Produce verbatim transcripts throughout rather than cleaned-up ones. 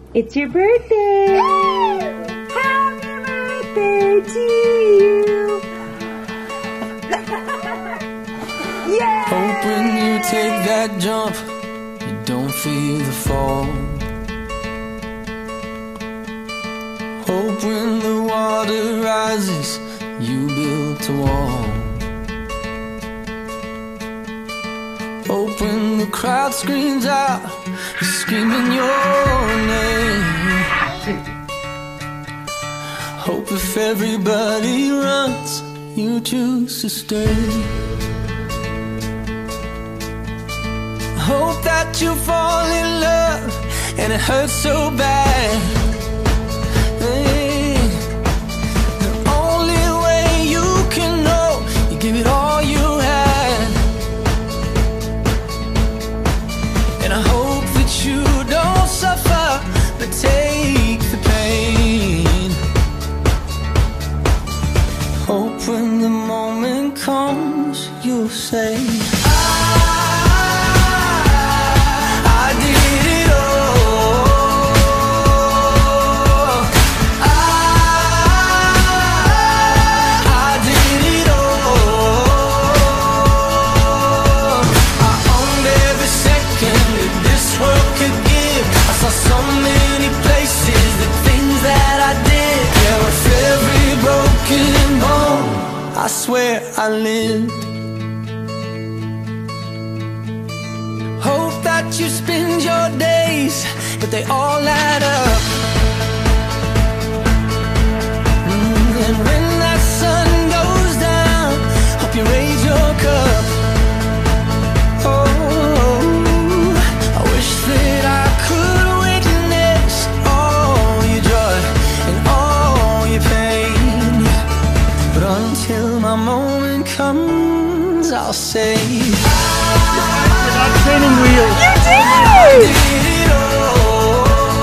It's your birthday! Happy birthday to you! Yeah! Hope when you take that jump, you don't feel the fall. Hope when the water rises, you built a wall. Hope when the crowd screams out, you're screaming your name. Hope if everybody runs, you choose to stay. Hope that you fall in love and it hurts so bad. Hey, the only way you can know, you give it all you had. And I hope that you don't suffer, but take the pain. Hope when the moment comes, you'll say, I swear I lived. Hope that you spend your days, but they all add up. Mm, and when that sun goes down, hope you raise your cup. Oh, I wish that I could witness all your joy and all your pain, but until my moment comes, I'll say, You're not training wheels. You did! I did it all.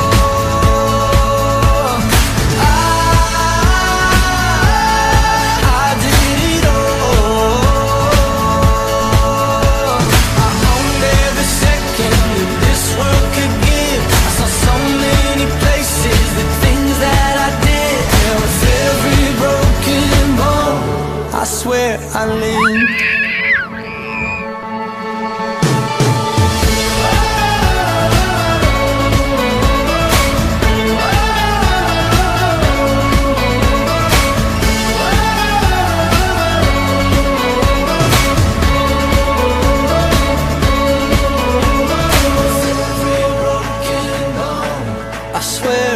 I, I did it all. I owned every second that this world could give. I saw so many places, the things that I did. Yeah, with every broken bone, I swear I lived. I swear